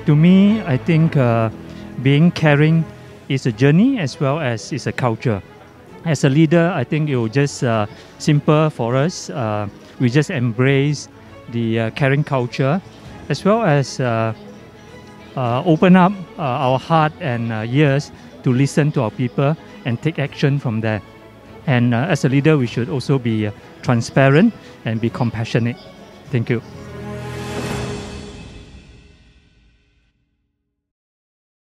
To me, I think being caring is a journey as well as it's a culture. As a leader, I think it will just simple for us. We just embrace the caring culture, as well as open up our heart and ears to listen to our people and take action from there. And as a leader, we should also be transparent and be compassionate. Thank you.